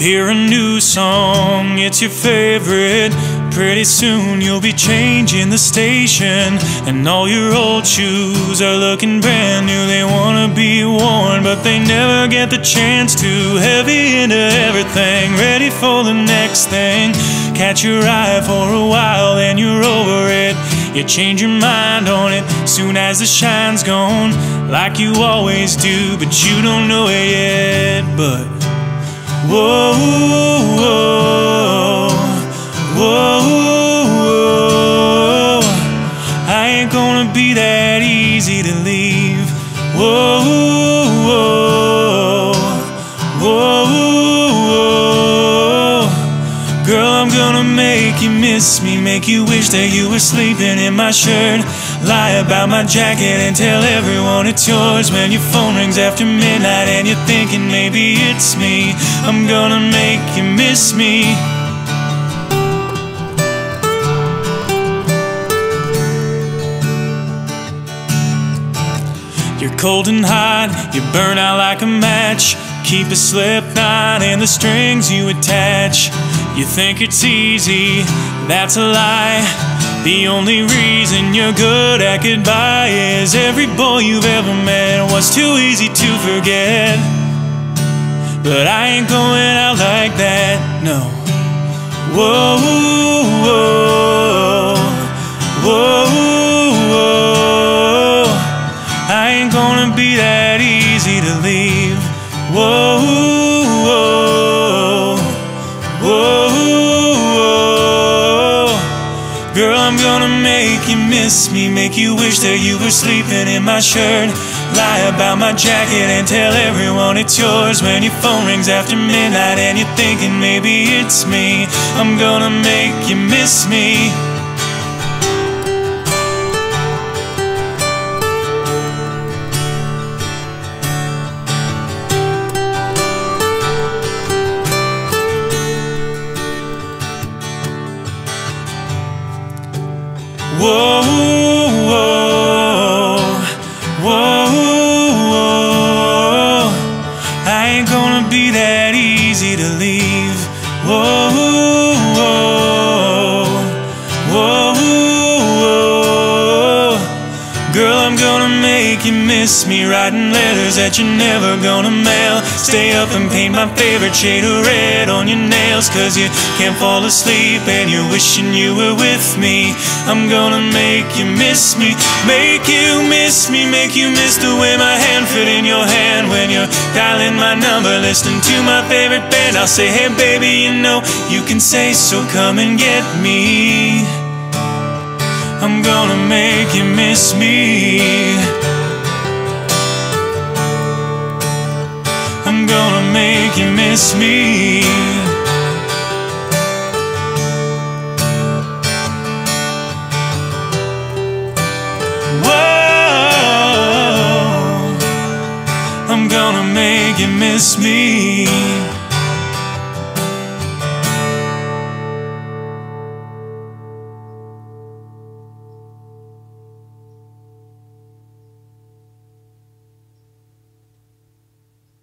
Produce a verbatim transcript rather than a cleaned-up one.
hear a new song, it's your favorite. Pretty soon you'll be changing the station, and all your old shoes are looking brand new. They wanna be worn, but they never get the chance to. Heavy into everything, ready for the next thing. Catch your eye for a while, then you're over it. You change your mind on it soon as the shine's gone, like you always do, but you don't know it yet. But whoa, whoa, whoa, whoa, I ain't gonna be that easy to leave. Whoa, whoa, whoa, whoa, girl, I'm gonna make you miss me, make you wish that you were sleeping in my shirt. Lie about my jacket and tell everyone it's yours. When your phone rings after midnight and you're thinking maybe it's me, I'm gonna make you miss me. You're cold and hot, you burn out like a match. Keep a slip knot in the strings you attach. You think it's easy, that's a lie. The only reason you're good at goodbye is every boy you've ever met was too easy to forget. But I ain't going out like that, no. Whoa, whoa, whoa, whoa, I ain't gonna be that easy to leave. Whoa, whoa, whoa, whoa, girl, I'm gonna make you miss me, make you wish that you were sleeping in my shirt. Lie about my jacket and tell everyone it's yours. When your phone rings after midnight and you're thinking maybe it's me, I'm gonna make you miss me. Whoa, whoa, whoa, whoa, I ain't gonna be that easy to leave. Whoa, whoa, whoa, whoa, girl, I'm gonna make you miss me. Writing letters that you're never gonna mail. Stay up and paint my favorite shade of red on your nails, cause you can't fall asleep and you're wishing you were with me. I'm gonna make you miss me, make you miss me, make you miss the way my hand fit in your hand when you're dialing my number, listening to my favorite band. I'll say, hey baby, you know you can say so, come and get me. I'm gonna make you miss me. I'm gonna make you miss me. Whoa, I'm gonna make you miss me.